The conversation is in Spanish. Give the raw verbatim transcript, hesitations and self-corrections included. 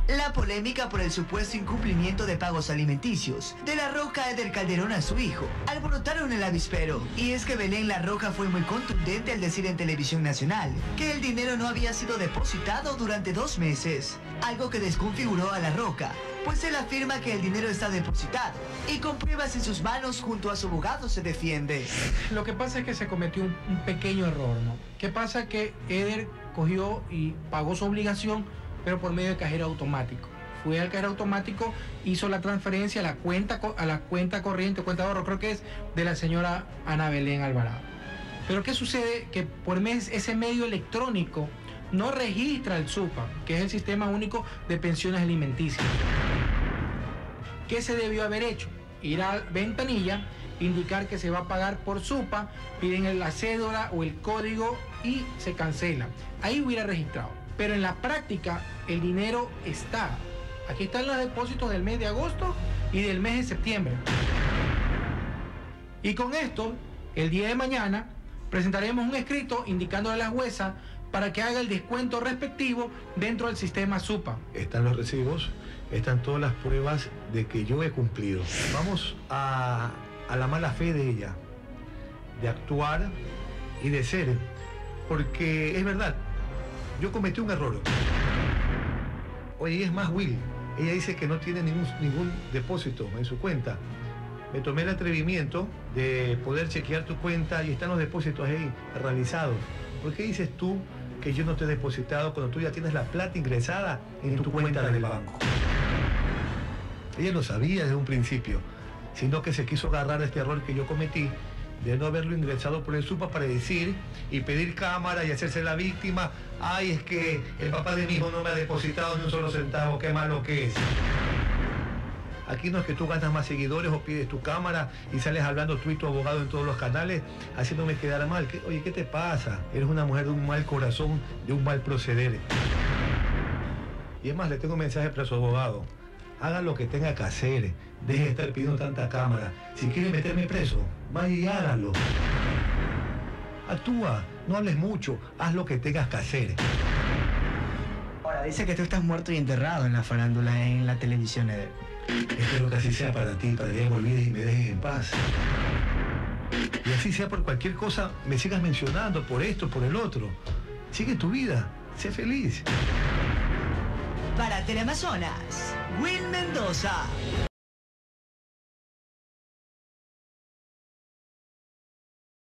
La polémica por el supuesto incumplimiento de pagos alimenticios de La Roca Eder Calderón a su hijo alborotaron el avispero. Y es que Belén La Roca fue muy contundente al decir en televisión nacional que el dinero no había sido depositado durante dos meses, algo que desconfiguró a La Roca, pues él afirma que el dinero está depositado y con pruebas en sus manos junto a su abogado se defiende. Lo que pasa es que se cometió un, un pequeño error, ¿no? ¿Qué pasa? Que Eder cogió y pagó su obligación, pero por medio de cajero automático. Fue al cajero automático, hizo la transferencia a la cuenta, a la cuenta corriente, cuenta de ahorro, creo que es de la señora Ana Belén Alvarado. Pero ¿qué sucede? Que por mes, ese medio electrónico no registra el SUPA, que es el Sistema Único de Pensiones Alimenticias. ¿Qué se debió haber hecho? Ir a ventanilla, indicar que se va a pagar por SUPA, piden la cédula o el código y se cancela. Ahí hubiera registrado. Pero en la práctica el dinero está. Aquí están los depósitos del mes de agosto y del mes de septiembre. Y con esto, el día de mañana, presentaremos un escrito indicando a la jueza para que haga el descuento respectivo dentro del sistema SUPA. Están los recibos, están todas las pruebas de que yo he cumplido. Vamos a, a la mala fe de ella, de actuar y de ser, porque es verdad, yo cometí un error. Oye, es más, Will, ella dice que no tiene ningún, ningún depósito en su cuenta. Me tomé el atrevimiento de poder chequear tu cuenta y están los depósitos ahí realizados. ¿Por qué dices tú que yo no te he depositado cuando tú ya tienes la plata ingresada en, en tu, tu cuenta, cuenta del banco? Ella lo sabía desde un principio, sino que se quiso agarrar a este error que yo cometí de no haberlo ingresado por el SUPA para decir y pedir cámara y hacerse la víctima. Ay, es que el papá de mi hijo no me ha depositado ni un solo centavo, qué malo que es. Aquí no es que tú ganas más seguidores o pides tu cámara y sales hablando tú y tu abogado en todos los canales haciéndome quedar mal. ¿Qué, oye, ¿qué te pasa? Eres una mujer de un mal corazón, de un mal proceder. Y es más, le tengo un mensaje para su abogado. Haga lo que tenga que hacer. Deje de estar pidiendo tanta cámara. Si quiere meterme preso, vaya y hágalo. Actúa, no hables mucho, haz lo que tengas que hacer. Ahora, dice que tú estás muerto y enterrado en la farándula, en la televisión, Eder. Espero que así sea para ti, para que me olvides y me dejes en paz. Y así sea por cualquier cosa, me sigas mencionando, por esto, por el otro. Sigue tu vida, sé feliz. Para Teleamazonas, Will Mendoza.